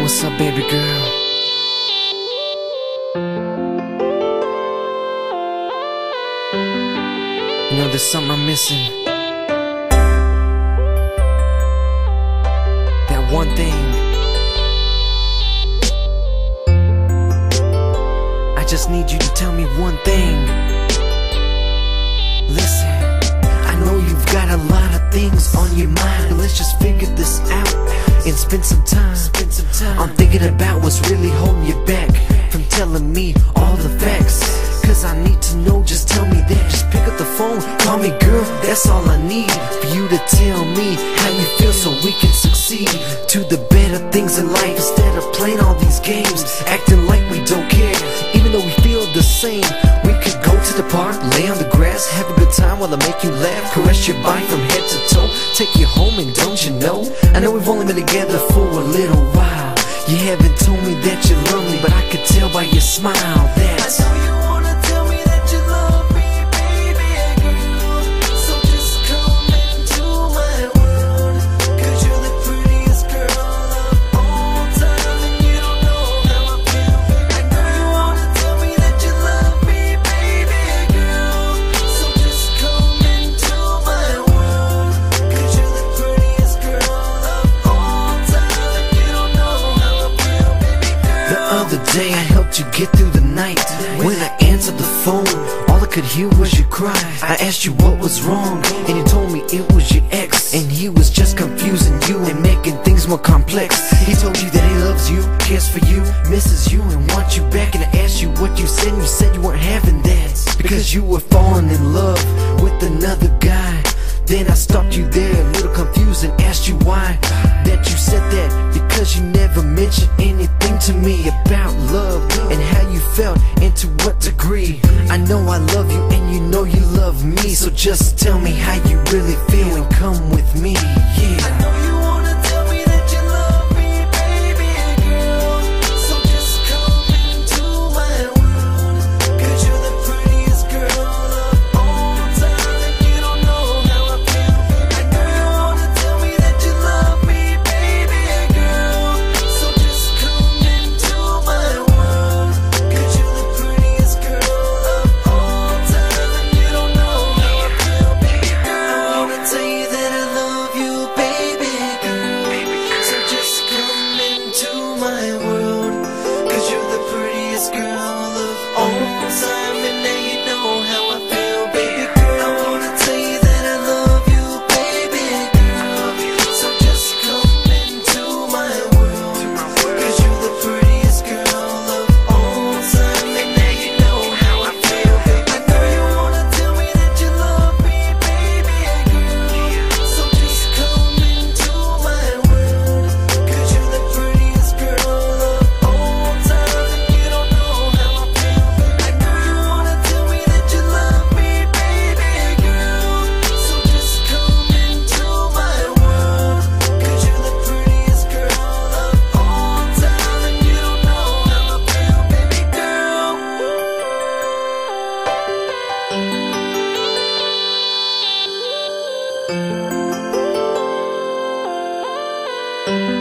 What's up, baby girl? You know, there's something I'm missing. That one thing. I just need you to tell me one thing. Listen, I know you've got a lot of things on your mind, but let's just figure this out and spend some time. I'm thinking about what's really holding you back from telling me all the facts, cause I need to know, just tell me that. Just pick up the phone, call me girl, that's all I need. For you to tell me how you feel so we can succeed to the better things in life, instead of playing all these games, acting like we don't care. Even though we feel the same, we could go to the park, lay on the grass, have a good time while I make you laugh, caress your body from head to toe, take you home. And don't you know, I know we've only been together for a little while. You haven't told me that you love me, but I could tell by your smile that I know you wanna tell me that you love me, baby girl. So just come into my world, cause you're the prettiest girl of all time, and you don't know how I feel. I know you wanna tell me that you love me, baby girl. So just come into my world, cause you're the prettiest girl of all time, and you don't know how I feel, baby girl. The other day I helped you get through the night. When I answered the phone, all I could hear was your cry. I asked you what was wrong, and you told me it was your ex, and he was just confusing you and making things more complex. He told you that he loves you, cares for you, misses you, and wants you back. And I asked you what you said, and you said you weren't having that because you were falling in love with another guy. Then I stopped you there, a little confused, and asked you why. That you said that because you never mentioned anything to me about love and how you felt and to what degree. I know I love you and you know you love me, so just tell me how you really feel and come with me, yeah. I know you wanna tell me that you love me, baby girl. So just come into my world, cause you're the prettiest girl of all time, and you don't know how I feel. I know you wanna tell me that you love me, baby girl. So just come into my world, cause you're the prettiest girl of all time, and you don't know how I feel, baby girl. I wanna tell you that I love you, baby girl. So just come into my world, cause you're the prettiest girl of all time, and now you know how I feel, baby girl. I wanna tell you that I love you, baby girl. So just come into my world, cause you're the prettiest girl of all time, and now you know how I feel, baby. I know you wanna tell me that you love me, baby girl. So just come into my world, cause you're the prettiest girl of all time, and you don't know how I feel. I know you wanna tell me that you love me, baby girl. So just come into my world, cause you're the prettiest girl of all time, and you don't know how I feel, baby girl.